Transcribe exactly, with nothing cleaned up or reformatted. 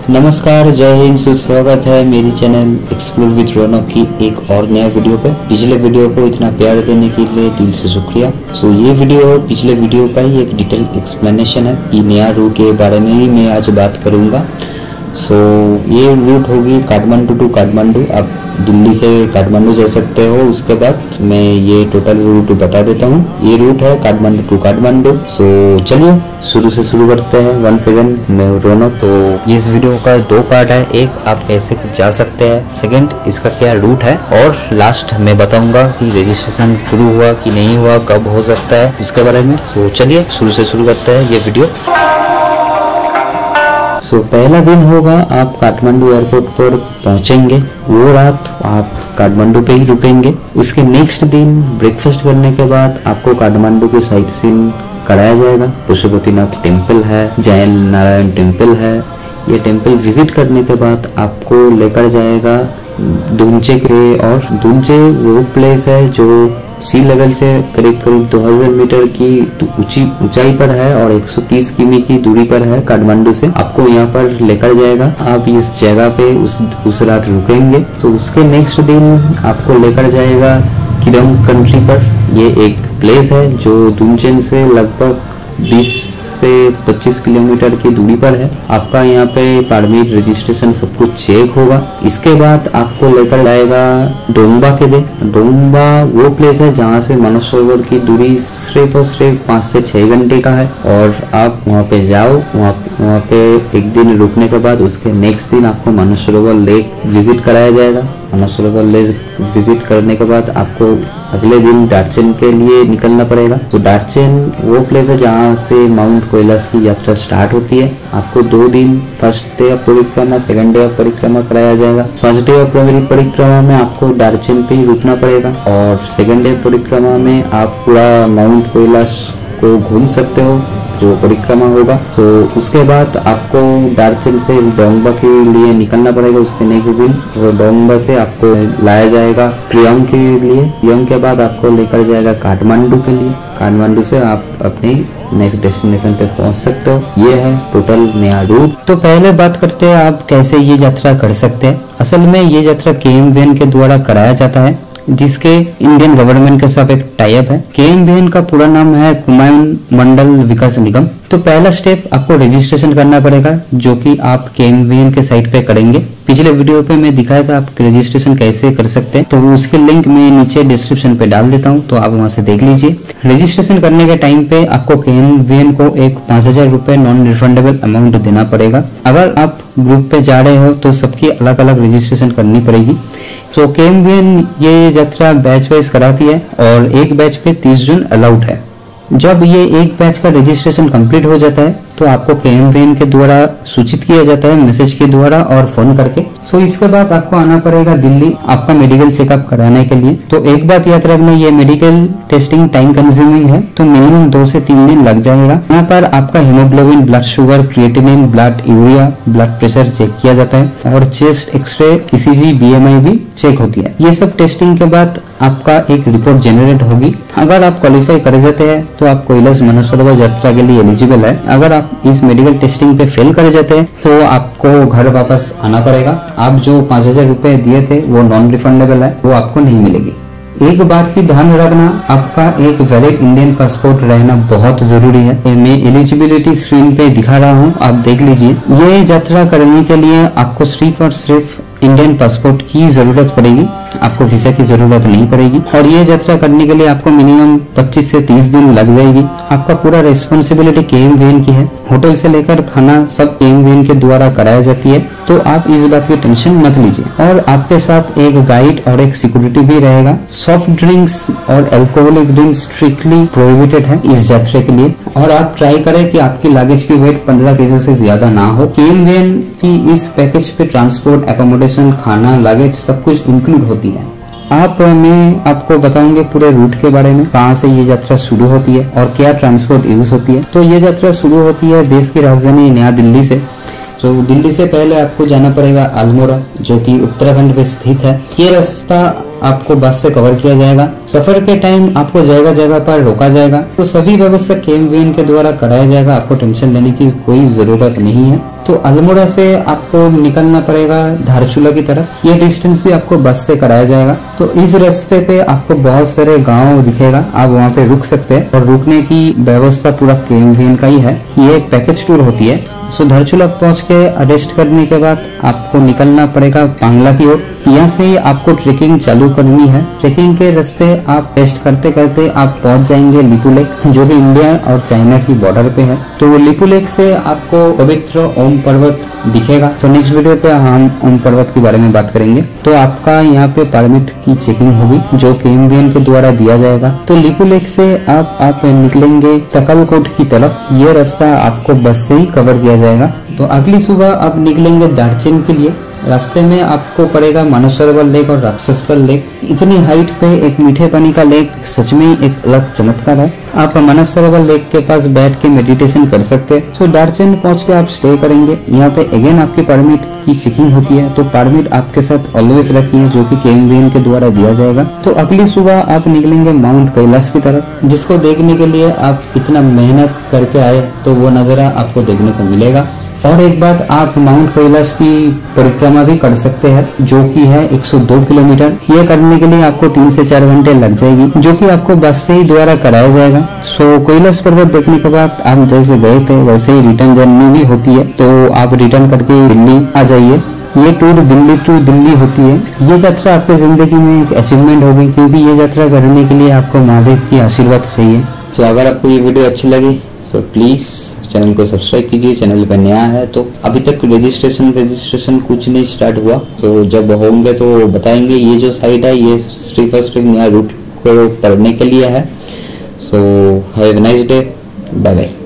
नमस्कार, जय हिंद, सुस्वागत है मेरी चैनल एक्सप्लोर विद रौनक की एक और नया वीडियो पे। पिछले वीडियो को इतना प्यार देने के लिए दिल से शुक्रिया। सो ये वीडियो पिछले वीडियो का ही एक डिटेल एक्सप्लेनेशन है। ये नया रूट के बारे में ही मैं आज बात करूंगा। सो ये रूट होगी काठमांडू टू काठमांडू। आप दिल्ली से काठमांडू जा सकते हो। उसके बाद मैं ये टोटल रूट बता देता हूँ। ये रूट है काठमांडू टू काठमांडू। सो चलिए शुरू से शुरू करते हैं। वन सेकंड, मैं रौनक। तो इस वीडियो का दो पार्ट है। एक आप कैसे जा सकते हैं, सेकंड इसका क्या रूट है, और लास्ट मैं बताऊंगा कि रजिस्ट्रेशन शुरू हुआ कि नहीं हुआ, कब हो सकता है, उसके बारे में। तो चलिए शुरू से शुरू करते हैं ये वीडियो। तो पहला दिन होगा, आप काठमांडू एयरपोर्ट पर पहुंचेंगे। वो रात आप काठमांडू पे ही रुकेंगे। उसके नेक्स्ट दिन ब्रेकफास्ट करने के बाद आपको काठमांडू की साइट सीइंग कराया जाएगा। पशुपतिनाथ टेम्पल है, जैन नारायण टेम्पल है। ये टेम्पल विजिट करने के बाद आपको लेकर जाएगा दुंचे के, और दुंचे वो प्लेस है जो सी लेवल से करीब करीब दो हज़ार मीटर की ऊंची ऊंचाई पर है और एक सौ तीस किमी की दूरी पर है काठमांडू से। आपको यहाँ पर लेकर जाएगा। आप इस जगह पे उस उस रात रुकेंगे। तो उसके नेक्स्ट दिन आपको लेकर जाएगा किरम कंट्री पर। ये एक प्लेस है जो दुंचेन से लगभग बीस से पच्चीस किलोमीटर की दूरी पर है। आपका यहाँ पे परमिट, रजिस्ट्रेशन सब कुछ चेक होगा। इसके बाद आपको लेकर जाएगा डोंगबा के लिए। डोंगबा वो प्लेस है जहाँ से मानस सरोवर की दूरी सिर्फ और सिर्फ पाँच से छह घंटे का है। और आप वहाँ पे जाओ। वहाँ वहाँ पे एक दिन रुकने के बाद उसके नेक्स्ट दिन आपको मानस सरोवर लेक विजिट कराया जाएगा। मानस सरोवर लेक विजिट करने के बाद आपको अगले दिन दार्चेन के लिए निकलना पड़ेगा। तो दार्चेन वो प्लेस है जहाँ से माउंट कैलाश की यात्रा स्टार्ट होती है। आपको दो दिन, first day of parikrama, second day of parikrama कराया जाएगा। फर्स्ट डे ऑफ परिक्रमा में आपको दार्चेन पे ही रुकना पड़ेगा, और सेकंड डे परिक्रमा में आप पूरा माउंट कैलाश को घूम सकते हो जो परिक्रमा होगा। तो उसके बाद आपको दार्चेन से डोंगबा के लिए निकलना पड़ेगा उसके नेक्स्ट दिन। तो डोंगबा से आपको लाया जाएगा क्रियोंग के लिए। क्रियोंग के बाद आपको लेकर जाएगा काठमांडू के लिए। काठमांडू से आप अपनी नेक्स्ट डेस्टिनेशन पे पहुंच सकते हो। ये है टोटल नया रूट। तो पहले बात करते हैं आप कैसे ये यात्रा कर सकते हैं। असल में ये यात्रा के एम वी एन के द्वारा कराया जाता है, जिसके इंडियन गवर्नमेंट के साथ एक टाई अप है। के एम वी एन का पूरा नाम है कुमायून मंडल विकास निगम। तो पहला स्टेप आपको रजिस्ट्रेशन करना पड़ेगा, जो कि आप के एम वी एन के साइट पे करेंगे। पिछले वीडियो पे मैं दिखाया था आप रजिस्ट्रेशन कैसे कर सकते हैं, तो उसके लिंक मैं नीचे डिस्क्रिप्शन पे डाल देता हूँ, तो आप वहां से देख लीजिए। रजिस्ट्रेशन करने के टाइम पे आपको के एम वी एन को एक पांच हजार रूपए नॉन रिफंडेबल अमाउंट देना पड़ेगा। अगर आप ग्रुप पे जा रहे हो तो सबकी अलग अलग रजिस्ट्रेशन करनी पड़ेगी। तो के एम वी एन ये यात्रा बैच वाइज कराती है, और एक बैच पे तीस जन अलाउड है। जब ये एक बैच का रजिस्ट्रेशन कंप्लीट हो जाता है तो आपको के एम वी एन के द्वारा सूचित किया जाता है मैसेज के द्वारा और फोन करके। सो इसके बाद आपको आना पड़ेगा दिल्ली आपका मेडिकल चेकअप कराने के लिए। तो एक बात याद रखना, ये मेडिकल टेस्टिंग टाइम कंज्यूमिंग है, तो मिनिमम दो से तीन दिन लग जाएगा। यहाँ पर आपका haemoglobin, blood sugar, creatinine, blood urea, blood pressure check किया जाता है, और chest X ray, ECG, B M I भी चेक होती है। ये सब टेस्टिंग के बाद आपका एक रिपोर्ट जनरेट होगी। अगर आप क्वालिफाई कर जाते हैं तो आप कैलाश मानसरोवर यात्रा के लिए एलिजिबल है। अगर आप इस मेडिकल टेस्टिंग पे फेल कर जाते हैं तो आपको घर वापस आना पड़ेगा। आप जो पांच हजार रूपए दिए थे वो नॉन रिफंडेबल है, वो आपको नहीं मिलेगी। एक बात की ध्यान रखना, आपका एक वैलिड इंडियन पासपोर्ट रहना बहुत जरूरी है। मैं एलिजिबिलिटी स्क्रीन पे दिखा रहा हूँ, आप देख लीजिए। ये यात्रा करने के लिए आपको सिर्फ और सिर्फ इंडियन पासपोर्ट की जरूरत पड़ेगी, आपको वीजा की जरूरत नहीं पड़ेगी। और ये यात्रा करने के लिए आपको मिनिमम पच्चीस से तीस दिन लग जाएगी। आपका पूरा रेस्पॉन्सिबिलिटी के एम वी एन की है। होटल से लेकर खाना सब के एम वी एन के द्वारा कराया जाती है, तो आप इस बात की टेंशन मत लीजिए। और आपके साथ एक गाइड और एक सिक्योरिटी भी रहेगा। सॉफ्ट ड्रिंक्स और अल्कोहलिक ड्रिंक्स स्ट्रिक्टली प्रोहिबिटेड है इस यात्रा के लिए। और आप ट्राई करें कि आपकी लगेज की वेट पंद्रह केजी से ज्यादा ना हो। के एम वी एन की इस पैकेज पे ट्रांसपोर्ट, एकोमोडेशन, खाना, लगेज सब कुछ इंक्लूड होती है। आप मैं आपको बताऊंगे पूरे रूट के बारे में, कहाँ से ये यात्रा शुरू होती है और क्या ट्रांसपोर्ट यूज होती है। तो ये यात्रा शुरू होती है देश की राजधानी नया दिल्ली से। तो दिल्ली से पहले आपको जाना पड़ेगा अल्मोड़ा, जो कि उत्तराखंड में स्थित है। ये रास्ता आपको बस से कवर किया जाएगा। सफर के टाइम आपको जगह जगह पर रोका जाएगा। तो सभी व्यवस्था के एम वी एन के द्वारा कराया जाएगा, आपको टेंशन लेने की कोई जरूरत नहीं है। तो अल्मोड़ा से आपको निकलना पड़ेगा धारचूला की तरफ। ये डिस्टेंस भी आपको बस से कराया जाएगा। तो इस रास्ते पे आपको बहुत सारे गांव दिखेगा, आप वहाँ पे रुक सकते हैं और रुकने की व्यवस्था पूरा केएमवीएन का ही है। ये एक पैकेज टूर होती है। सो धारचूला पहुंच के रेस्ट करने के बाद आपको निकलना पड़ेगा पांगला की ओर। यहाँ से ही आपको ट्रेकिंग चालू करनी है। ट्रेकिंग के रास्ते आप रेस्ट करते करते आप पहुंच जाएंगे लिपू लेक, जो कि इंडिया और चाइना की बॉर्डर पे है। तो लिपू लेक से आपको पवित्र ओम पर्वत दिखेगा। तो नेक्स्ट वीडियो पे हम ओम पर्वत के बारे में बात करेंगे। तो आपका यहाँ पे परमिट की चेकिंग होगी, जो केएमवीएन के द्वारा दिया जाएगा। तो लिपू लेक से आप आप निकलेंगे तकलकोट की तरफ। ये रास्ता आपको बस से ही कवर किया जाएगा। तो अगली सुबह आप निकलेंगे दार्जिलिंग के लिए। रास्ते में आपको पड़ेगा मानसरोवर लेक और राक्षसस्थल लेक। इतनी हाइट पे एक मीठे पानी का लेक सच में एक अलग चमत्कार है। आप मानसरोवर लेक के पास बैठ के मेडिटेशन कर सकते हैं। तो दार्जिलिंग पहुंच के आप स्टे करेंगे। यहाँ पे अगेन आपकी परमिट की चेकिंग होती है। तो परमिट आपके साथ ऑलवेज रखिए, जो कि केएमवीएन के द्वारा दिया जाएगा। तो अगली सुबह आप निकलेंगे माउंट कैलाश की तरफ, जिसको देखने के लिए आप इतना मेहनत करके आए तो वो नजारा आपको देखने को मिलेगा। और एक बात, आप माउंट कैलाश की परिक्रमा भी कर सकते हैं, जो कि है एक सौ दो किलोमीटर। ये करने के लिए आपको तीन से चार घंटे लग जाएगी, जो कि आपको बस से ही द्वारा कराया जाएगा। सो कैलाश पर्वत देखने के बाद आप जैसे गए थे वैसे ही रिटर्न जर्नी भी होती है। तो आप रिटर्न करके दिल्ली आ जाइए। ये टूर दिल्ली टू दिल्ली होती है। ये यात्रा आपकी जिंदगी में एक अचीवमेंट होगी, क्योंकि ये यात्रा करने के लिए आपको महादेव की आशीर्वाद चाहिए। तो अगर आपको ये वीडियो अच्छी लगी तो प्लीज चैनल को सब्सक्राइब कीजिए। चैनल पर नया है तो अभी तक रजिस्ट्रेशन रजिस्ट्रेशन कुछ नहीं स्टार्ट हुआ। तो जब होंगे तो बताएंगे। ये जो साइट है ये श्री फर्स्ट नया रूट को पढ़ने के लिए है। So have a nice day, bye bye.